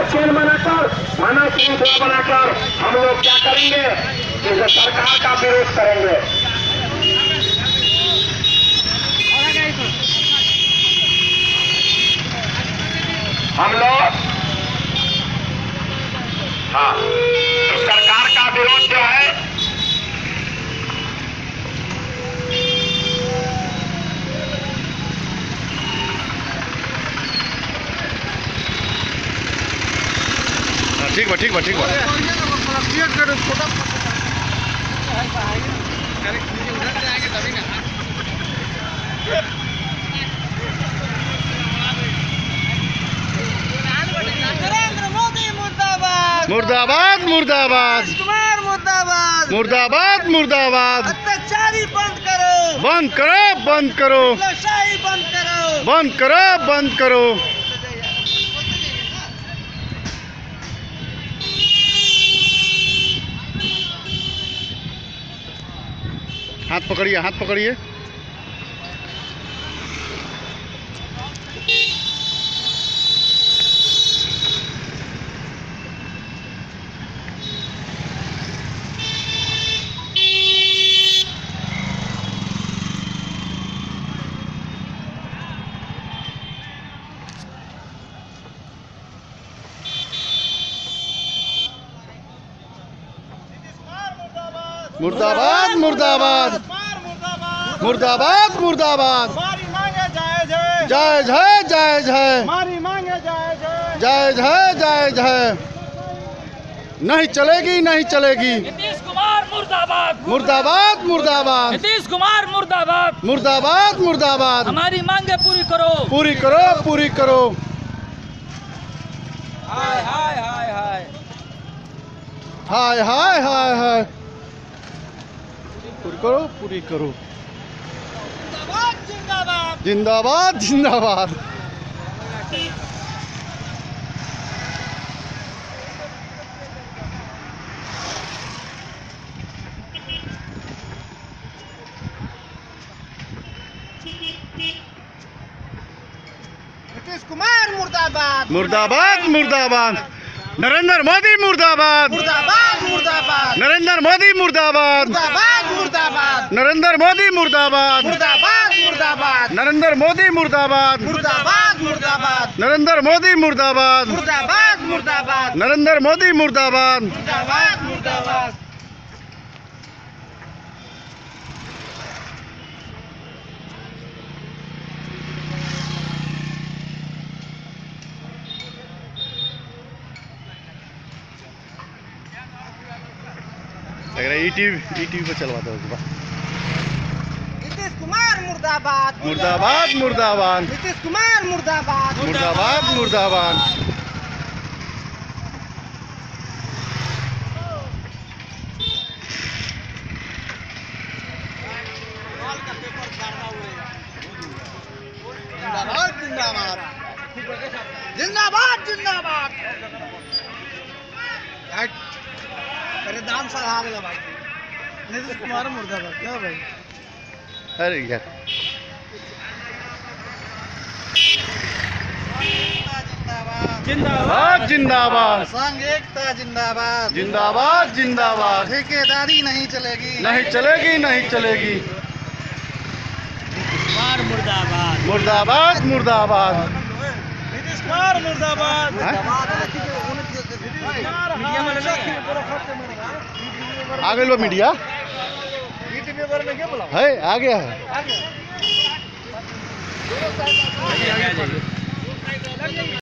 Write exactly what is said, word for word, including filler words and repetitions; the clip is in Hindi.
चेन बनाकर, मानव श्रृंखला बनाकर हम लोग क्या करेंगे, इस सरकार का विरोध करेंगे। हम लोग हाँ इस सरकार का विरोध जो है ठीक बा ठीक बा ठीक बा नरेंद्र मोदी मुर्दाबाद मुर्दाबाद मुर्दाबाद कुमार मुर्दाबाद मुर्दाबाद मुर्दाबाद। अत्याचारी बंद करो, बंद करो बंद करो नशाई बंद करो, बंद करो बंद करो। हाथ पकड़िए हाथ पकड़िए। मुर्दाबाद मुर्दाबाद मुर्दाबाद मुर्दाबाद। हमारी मांगे जायज है, जायज है जायज है हमारी मांगे जायज है, जायज है जायज है। नहीं चलेगी नहीं चलेगी। नीतीश कुमार मुर्दाबाद मुर्दाबाद मुर्दाबाद नीतीश कुमार मुर्दाबाद। मुर्दाबाद मुर्दाबाद। हमारी मांगे पूरी करो, पूरी करो पूरी करो। हाय हाय हाय हाय हाय हाय हाय हाय। पूरी करो पूरी करो। जिंदाबाद जिंदाबाद जिंदाबाद। नीतीश कुमार मुर्दाबाद मुर्दाबाद मुर्दाबाद। नरेंद्र मोदी मुर्दाबाद। मुर्दाबाद मुर्दाबाद नरेंद्र मोदी मुर्दाबाद। मुर्दाबाद मुर्दाबाद नरेंद्र मोदी मुर्दाबाद। मुर्दाबाद मुर्दाबाद नरेंद्र मोदी मुर्दाबाद। मुर्दाबाद मुर्दाबाद नरेंद्र मोदी मुर्दाबाद। मुर्दाबाद मुर्दाबाद नरेंद्र मोदी मुर्दाबाद। मुर्दाबाद मुर्दाबाद। अगर ईटीवी ईटीवी पे चलवा दो। नीतीश कुमार मुर्दाबाद मुर्दाबाद मुर्दाबाद नीतीश कुमार मुर्दाबाद मुर्दाबाद मुर्दाबाद। जिंदाबाद जिंदाबाद जिंदाबाद जिंदाबाद। अरे दाम सर हार गया भाई। नीतीश कुमार मुर्दाबाद क्या भाई। अरे यार जिंदाबाद जिंदाबाद संघ एकता जिंदाबाद जिंदाबाद जिंदाबाद। ठेकेदारी नहीं चलेगी, नहीं चलेगी नहीं चलेगी। कुमार मुर्दाबाद मुर्दाबाद मुर्दाबाद। नीतीश कुमार मुर्दाबाद। आ गए लो मीडिया है आ गया है।